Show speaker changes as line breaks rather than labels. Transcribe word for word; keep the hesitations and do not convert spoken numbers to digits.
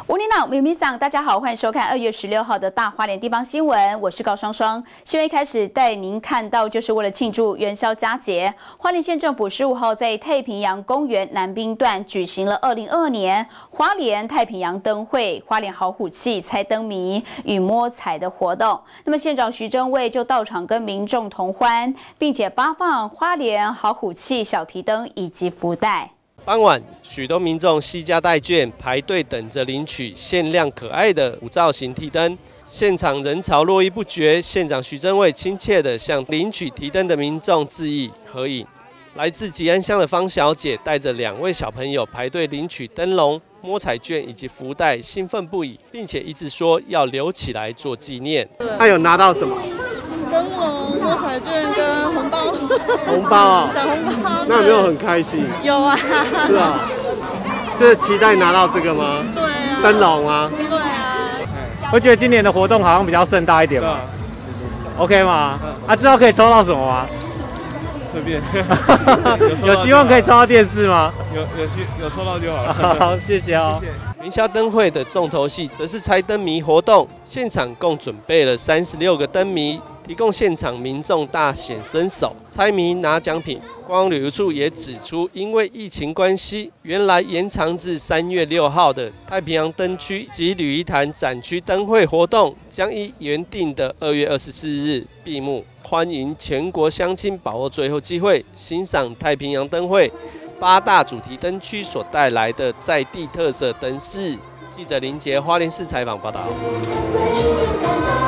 吴领导、明明桑，大家好，欢迎收看二月十六号的大花莲地方新闻，我是高双双。新闻一开始带您看到，就是为了庆祝元宵佳节，花莲县政府十五号在太平洋公园南滨段举行了二零二二年花莲太平洋灯会、花莲好虎气猜灯谜与摸彩的活动。那么县长徐榛蔚就到场跟民众同欢，并且发放花莲好虎气小提灯以及福袋。
傍晚，许多民众携家带眷排队等着领取限量可爱的五造型提灯，现场人潮络绎不绝。县长徐榛蔚亲切地向领取提灯的民众致意合影。来自吉安乡的方小姐带着两位小朋友排队领取灯笼、摸彩券以及福袋，兴奋不已，并且一直说要留起来做纪念。
他有拿到什么？
灯笼、摸彩券跟红包，
红包啊、哦，
小红包。
那有没有很开心？有
啊。
是啊，就是期待拿到这个吗？
对啊。
灯笼啊。
对啊。
我觉得今年的活动好像比较盛大一点嘛。OK 吗？啊，知道可以抽到什么吗？
随便。
有希望可以抽到电视吗？
有有希有抽到就好了。
好，谢谢哦。谢谢
元宵灯会的重头戏则是猜灯谜活动，现场共准备了三十六个灯谜，提供现场民众大显身手，猜谜拿奖品。观光旅游处也指出，因为疫情关系，原来延长至三月六号的太平洋灯区及鲤鱼潭展区灯会活动，将依原定的二月二十四日闭幕。欢迎全国乡亲把握最后机会，欣赏太平洋灯会 八大主题灯区所带来的在地特色灯饰。记者林杰花莲市采访报道。